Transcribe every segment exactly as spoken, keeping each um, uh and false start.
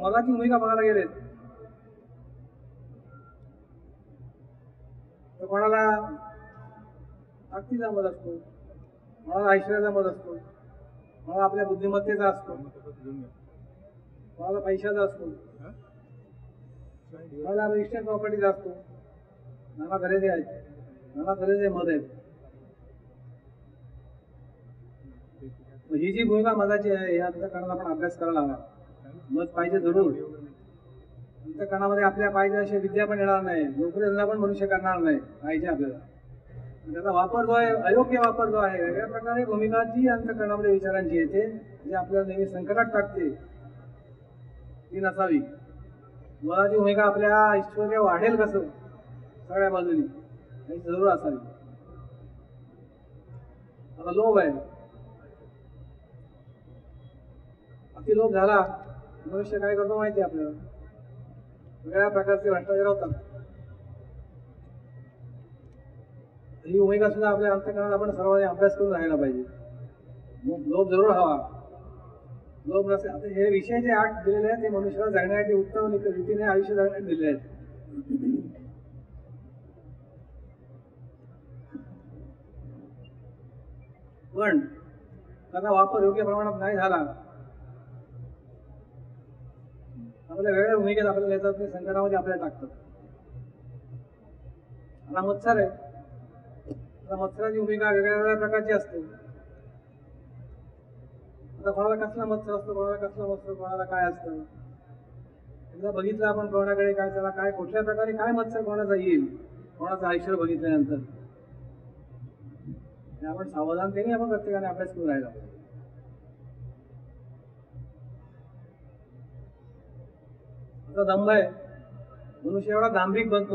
मनाची भूमिका बघायला गेले तर कोणाला ताकदीचा मत असतो, कोणाला ऐश्वर्याचा मत असतो, कोणाला आपल्या बुद्धिमत्तेचा असतो, कोणाला पैशाचा असतो, कोणाला रजिस्टर्ड प्रॉपर्टीचा असतो. नाना तऱ्हेचे आहेत, नाना तऱ्हेचे मत आहेत. ही जी भूमिका मताची आहे या अंतःकरणाचा आपण अभ्यास करायला हवा. मत पाहिजे जरूर. अंतःकरणामध्ये आपल्या पाहिजे अशी विद्या पण येणार नाही, नोकरी धंदा पण मनुष्य करणार नाही. पाहिजे आपल्याला त्याचा वापर जो आहे, अयोग्य वापर जो आहे, वेगळ्या प्रकारे भूमिका जी अंतःकरणामध्ये विचारांची येते, जी आपल्याला नेहमी संकटात टाकते, ती नसावी. मनाची भूमिका आपल्या ऐश्वर्य वाढेल कसं सगळ्या बाजूनी ही जरूर असावी. आता लोभ आहे, अति लोभ झाला मनुष्य काय करतो माहिती आहे आपल्याला, वेगळ्या प्रकारचे भ्रष्टाचार होतात. ही भूमिका सुद्धा आपल्या अंतःकरणात आपण सर्वांनी अभ्यास करून राहायला पाहिजे. लोभ जरूर हवा. लोभ नसेल. आता हे विषय जे आठ दिलेले आहेत ते मनुष्याला जगण्यासाठी उत्तम रीतीने आयुष्य जगण्यासाठी दिले आहेत. पण त्याचा वापर योग्य प्रमाणात नाही झाला, आपल्या वेगळ्या भूमिकेत आपल्याला येतात, ते संकटामध्ये आपल्याला टाकतात. आता मत्सर आहे, आता मत्सराची भूमिका वेगळ्या वेगळ्या प्रकारची असते. आता कोणाला कसला मत्सर असतो, कोणाला कसला मत्सर, कोणाला काय असतं. एकदा बघितलं आपण कोणाकडे काय, त्याला काय कुठल्या प्रकारे काय मत्सर कोणाचा येईल, कोणाचं आयुष्य बघितल्यानंतर आपण सावधानतेने आपण प्रत्येकाने अभ्यास करून राहिला. आता दंभ आहे, मनुष्य एवढा दांभिक बनतो,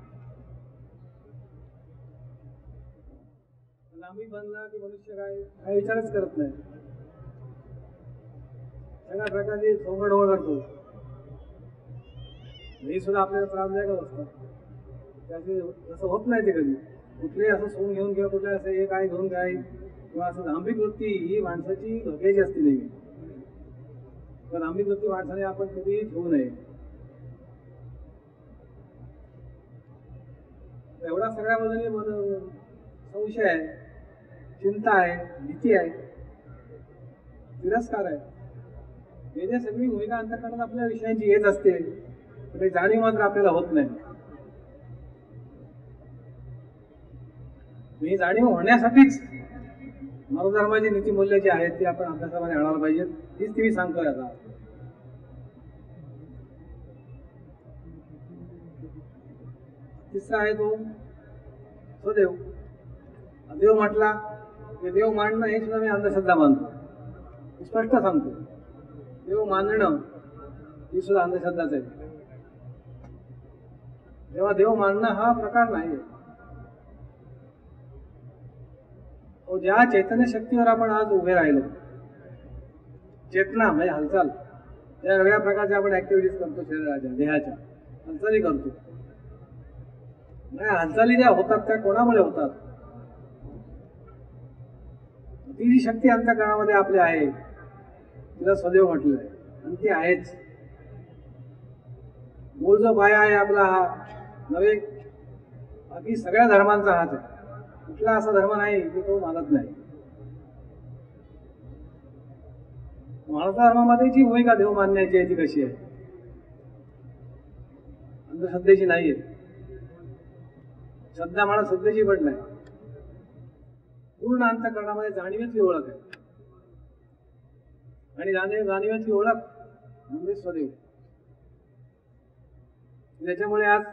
दांभिक बनला की मनुष्य काय काय विचारच करत नाही, सगळ्या प्रकारची सोंगडोळ करतो. हे सुद्धा आपल्याला त्रासदायक असतात. त्याचे असं होत नाही ते कधी कुठले असं सोंग घेऊन किंवा कुठले असं हे काय घेऊन काय किंवा असं दांभिक वृत्ती ही माणसाची धोक्याची असते नेहमी. तर दांभिक वृत्ती माणसाने आपण कधी ठेवू नये. एवढा सगळ्या बाजूने संशय आहे, चिंता आहे, भीती आहे, तिरस्कार आहे. हे जे सगळी भूमिका अंतःकरणात आपल्या विषयांची येत असते, ते जाणीव मात्र आपल्याला होत नाही. ही जाणीव होण्यासाठीच मानवधर्माची नीतिमूल्य जी आहेत ती आपण अभ्यासामध्ये आणायला पाहिजेत. हीच ती सांगतोय. आता तिसरा आहे तो स्वदेव. देव म्हटला की देव मानणं हे सुद्धा मी अंधश्रद्धा मानतो, स्पष्ट सांगतो. देव मानणं ही सुद्धा अंधश्रद्धाच आहे. तेव्हा देव मानणं हा प्रकार नाही. ज्या चैतन्य शक्तीवर आपण आज उभे राहिलो, चेतना म्हणजे हालचाल, त्या वेगळ्या प्रकारच्या आपण ऍक्टिव्हिटीज करतो, शरीराच्या देहाच्या हालचाली करतो. हालचाली ज्या होतात त्या कोणामुळे होतात? ती जी शक्ती अंतःकरणामध्ये आपली आहे तिला सदैव म्हटलेलं आहे, आणि ती आहेच. मूळ जो पाया आहे आपला हा नव्हे, बाकी सगळ्या धर्मांचा हाच आहे. कुठला असा धर्म नाही की तो मानत नाही. मानव धर्मामध्ये जी भूमिका देव मानण्याची आहे ती कशी आहे? अंधश्रद्धेची नाहीये. श्रद्धा म्हणा श्रद्धेची पण नाही. पूर्ण अंतःकरणामध्ये जाणीवेची ओळख आहे, आणि जाणीव जाणीवेची ओळख म्हणजे स्वदेव. त्याच्यामुळे आज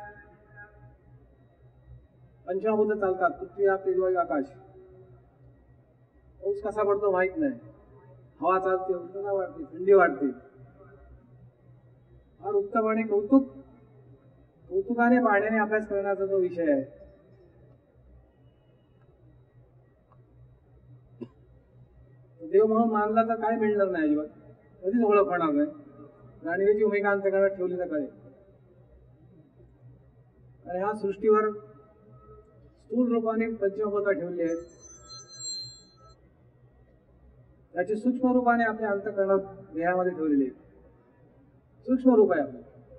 पंचमभूत चालतात. पृथ्वी, आप, तेज, वायू, आकाश. पाऊस कसा पडतो माहित नाही, हवा चालते, उष्णता वाढते, थंडी वाढते. फार उत्तम आणि कौतुक कौतुकाने पाहण्याने अभ्यास करण्याचा जो विषय आहे, देव म्हणून मानला तर काय मिळणार नाही, अजिबात कधीच ओळख होणार नाही. जाणीवेची भूमिका अंतःकरणात ठेवली तर कळेल. आणि ह्या सृष्टीवर स्थूल रूपाने पंचमभूता ठेवली आहेत, त्याची सूक्ष्म रूपाने आपल्या अंतःकरणात देहामध्ये ठेवलेली आहेत. सूक्ष्म रूप आहे आपलं.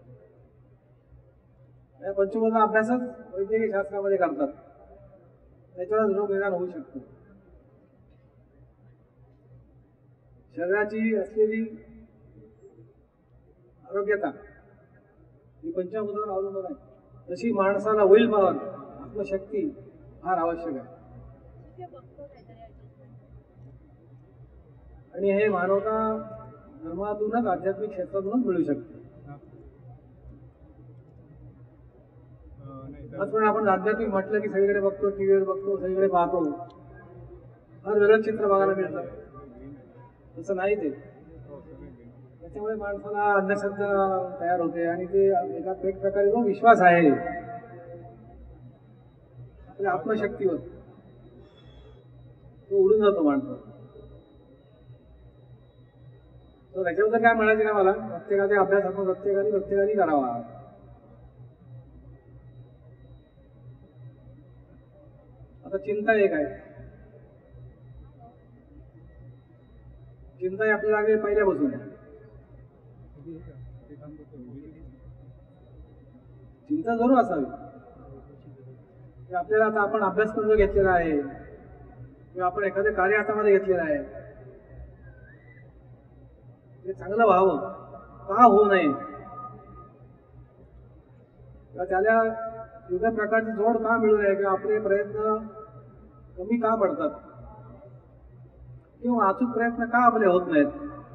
या पंचभूताचा अभ्यासच वैद्यकीय शास्त्रामध्ये करतात. त्याच्यावरच रोग निदान होऊ शकतो. शरीराची असलेली आरोग्यता ही पंचभूतावर अवलंबून आहे. तशी माणसाला होईल पॉवर आत्मशक्ती फार आवश्यक आहे. आणि हे मानवता धर्मातूनच आध्यात्मिक क्षेत्रातूनच मिळू शकते. पण आपण आध्यात्मिक म्हटलं की सगळीकडे बघतो, टीव्हीवर बघतो, सगळीकडे पाहतो, फार वेगळं चित्र बघायला मिळतं. तसं नाही ते. त्याच्यामुळे माणसाला अंधश्रद्धा तयार होते आणि ते एका एक प्रकारे जो विश्वास आहे आपल्या आत्मशक्तीवर तो उडून जातो माणसा. तर त्याच्याबद्दल काय म्हणायचं ना मला, प्रत्येकाचा अभ्यास आपण प्रत्येकाने प्रत्येकाने करावा. आता चिंता एक आहे. चिंता आपल्याला लागली पहिल्यापासून. चिंता जरूर असावी. आपल्याला आता आपण अभ्यासक्रम जो घेतलेला आहे किंवा आपण एखाद्या कार्य हातामध्ये घेतलेलं आहे ते चांगलं व्हावं का होऊ नये किंवा त्याला योग्य प्रकारची जोड का मिळू नये किंवा आपले प्रयत्न कमी का पडतात किंवा अचूक प्रयत्न का आपले होत नाहीत,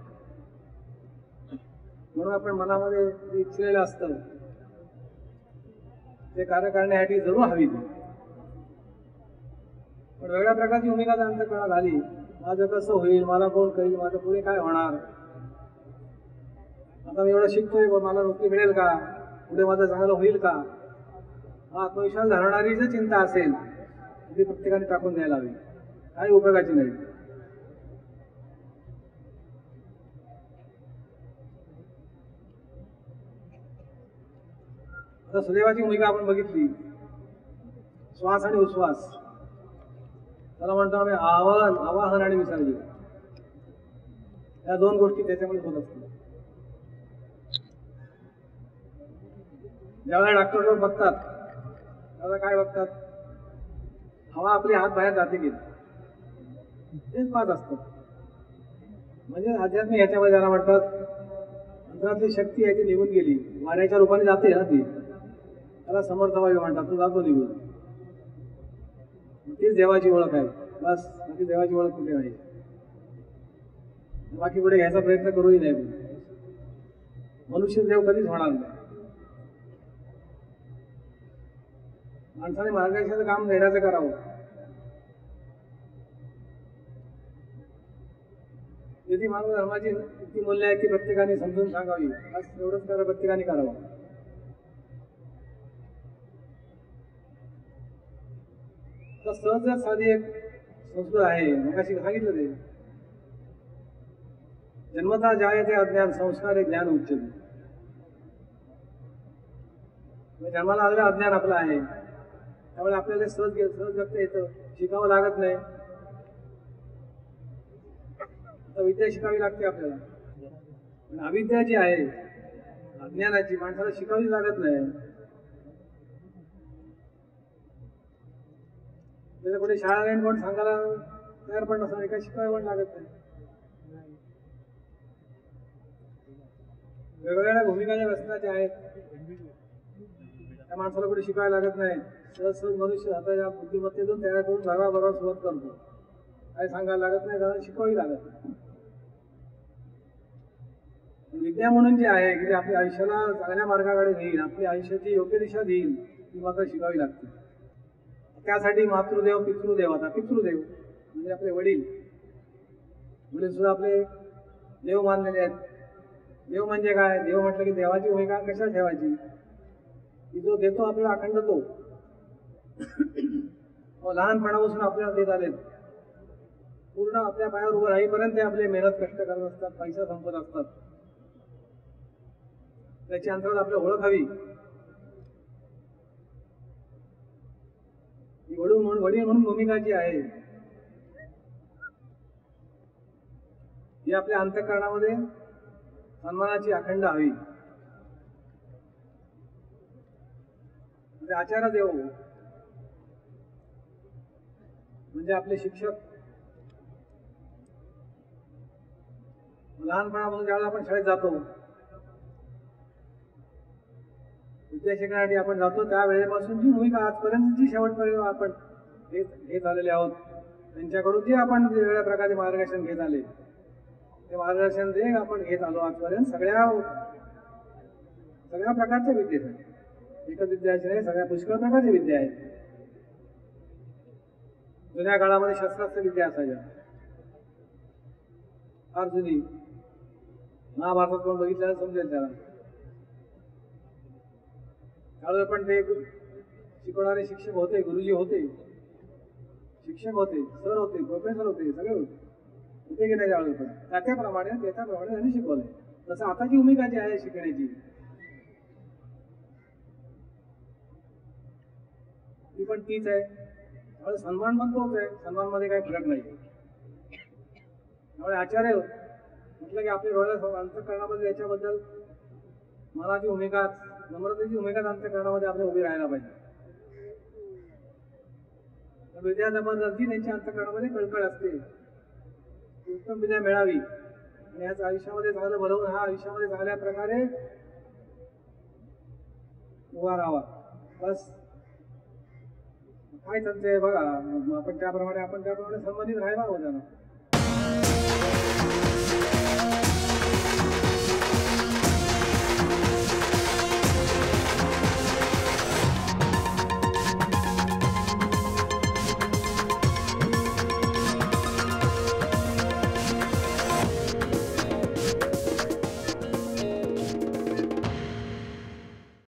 म्हणून आपण मनामध्ये जे इच्छिलेलं असतं ते कार्य करण्यासाठी जरूर हवी. पण वेगळ्या प्रकारची भूमिका त्यांच्या कळत आली. माझं कसं होईल, मला कोण करेल, माझं पुढे काय होणार, आता मी एवढं शिकतोय मला नोकरी मिळेल का, पुढे माझं चांगलं होईल का, हा आत्मविश्वास धरणारी जर चिंता असेल ती प्रत्येकाने टाकून द्यायला हवी. काही उपयोगाची नाही. आता सुदैवाची भूमिका आपण बघितली. श्वास आणि उच्छ्वास, त्याला म्हणतो आम्ही आवाहन आवाहन आणि विसर्जन, या दोन गोष्टी त्याच्यामध्ये होत असतात. ज्यावेळेला डॉक्टर लोक बघतात त्यावेळेला काय बघतात, हवा आपली हात बाहेर जाते की तेच पाहत असतात. म्हणजे आध्यात्मिक ह्याच्यामध्ये त्याला म्हणतात अंतरातली शक्ती आहे ती निघून गेली, वाऱ्याच्या रूपाने जाते ना ती, त्याला समर्थ वायू म्हणतात. तो जातो निघून. तीच देवाची ओळख आहे. बस बाकी देवाची ओळख कुठे नाही. बाकी पुढे घ्यायचा प्रयत्न करूही नाही. मनुष्य देव कधीच होणार नाही. माणसाने मार्गदर्शनाचं काम देण्याचं करावं. यदि मानव धर्माची किती मूल्य आहे ती प्रत्येकाने समजून सांगावी. बस एवढंच करा, प्रत्येकाने करावं. सहज साधी एक संस्कृत आहे, मग अशी सांगितलं ते, जन्मता जायते अज्ञान संस्कार ज्ञान उच्चते. जन्माला आलेलं अज्ञान आपलं आहे, त्यामुळे आपल्याला सहज सहज व्यक्त येतं, शिकावं लागत नाही. आता विद्या शिकावी लागते आपल्याला. पण अविद्या जी आहे अज्ञानाची, माणसाला शिकावी लागत नाही. त्याच्या कुठे शाळा नाही, कोण सांगायला तयार पण नसणार, एका शिकावी पण लागत नाही. वेगवेगळ्या भूमिका ज्या व्यसनाच्या आहेत त्या माणसाला कुठे शिकायला लागत नाही. सहज सहज मनुष्य हाताच्या बुद्धिमत्तेतून तयार करून बरोबर बरोबर सुरुवात करतो. काय सांगायला लागत नाही, त्याला शिकावी लागत नाही. विद्या म्हणून जे आहे की ते आपल्या आयुष्याला चांगल्या मार्गाकडे नेईल, आपल्या आयुष्याची योग्य दिशा देईल, ती मात्र शिकावी लागते. त्यासाठी मातृदेव पितृदेव, आता पितृदेव म्हणजे आपले वडील, वडील सुद्धा आपले देव मानलेले आहेत. देव म्हणजे काय, देव म्हटलं की देवाची भूमिका कशा ठेवायची, की जो देतो आपल्याला अखंड तो लहानपणापासून आपल्याला देत आलेत. पूर्ण आपल्या पायावर उभं राहीपर्यंत ते आपले मेहनत कष्ट करत असतात, पैसा संपत असतात. त्याची अंतरात आपल्या ओळख हवी. वडील म्हणून वडील म्हणून भूमिका जी आहे ही आपल्या अंतःकरणामध्ये सन्मानाची अखंड हवी. ते आचार्य देव म्हणजे आपले शिक्षक. लहानपणापासून ज्यावेळेला आपण शाळेत जातो, विद्या शिकण्यासाठी आपण जातो, त्या वेळेपासूनची भूमिका आजपर्यंतची शेवटपर्यंत आपण घेत घेत आलेले आहोत. त्यांच्याकडून जे आपण वेगवेगळ्या प्रकारे मार्गदर्शन घेत आले, ते मार्गदर्शन जे आपण घेत आलो आजपर्यंत सगळ्या सगळ्या प्रकारच्या विद्येसाठी. एकच विद्याची नाही, सगळ्या पुष्कळ प्रकारच्या विद्या आहेत. जुन्या काळामध्ये शस्त्रास्त्र विद्या असायच्या, फार जुनी. महाभारतात कोण बघितल्याला समजेल त्याला. त्यावेळेला पण ते शिकवणारे शिक्षक होते, गुरुजी होते, शिक्षक होते, सर होते, प्रोफेसर होते, सगळे होते होते की नाही त्यावेळेला पण. त्याच्याप्रमाणे त्याच्याप्रमाणे त्यांनी शिकवले. तसं आताची भूमिका जी आहे शिकण्याची, ती पण तीच आहे. त्यामुळे सन्मान पण तोच आहे, सन्मानमध्ये काही फरक नाही. त्यामुळे आचार्य म्हटलं की आपल्या डोळ्याला अंतःकरणामध्ये याच्याबद्दल मनाची भूमिका, नम्रतेची भूमिका अंतःकरणामध्ये आपल्या उभी राहायला पाहिजे. विद्यार्थी त्यांच्या अंतःकरणामध्ये कळकळ असते, उत्तम विद्या मिळावी आणि याच आयुष्यामध्ये चांगलं भरवून हा आयुष्यामध्ये चांगल्या प्रकारे उभा राहावा. बस काय त्यांचे बघा, आपण त्याप्रमाणे आपण त्याप्रमाणे संबंधित राहायला हवं त्यांना.